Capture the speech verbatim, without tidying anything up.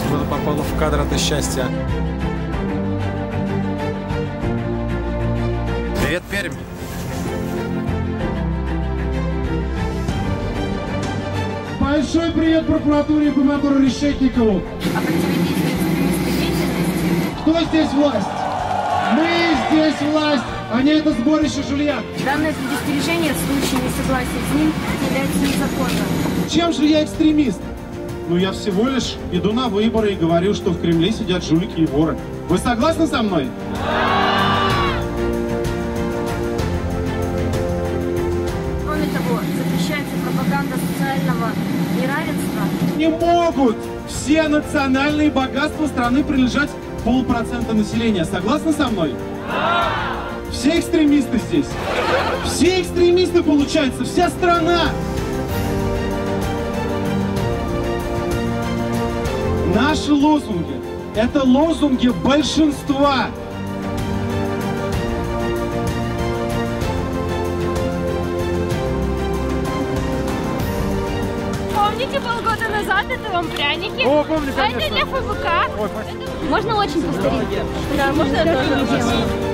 Кто-то попал в кадр, это счастье. Привет, Пермь! Большой привет прокуратуре и губернатору Решетникову. А противодействие экстремистской деятельности? Кто здесь власть? Мы здесь власть, а не это сборище жилья. Данное предостережение в случае несогласия с ним является незаконным. Чем же я экстремист? Ну, я всего лишь иду на выборы и говорю, что в Кремле сидят жулики и воры. Вы согласны со мной? Кроме того, запрещается пропаганда социального неравенства. Не могут все национальные богатства страны принадлежать полпроцента населения. Согласны со мной? Все экстремисты здесь. Все экстремисты, получается, вся страна. Наши лозунги – это лозунги большинства. Помните, полгода назад это вам пряники? О, помню, конечно. А это для ФБК. Ой, Можно очень повторить? Да, можно я тоже сделаю?